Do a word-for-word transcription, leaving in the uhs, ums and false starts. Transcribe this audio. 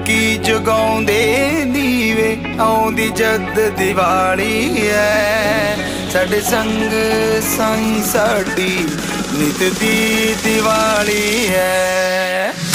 ਲੋਕੀ ਜਗਾਉਂਦੇ ਦੀਵੇ ਆਉਂਦੀ ਜਦ ਦੀਵਾਲੀ ਐ ਸਾਡੇ ਸੰਗ ਸਾਈਂ ਸਾਡੀ ਨਿਤ ਦੀ ਦੀਵਾਲੀ ਐ।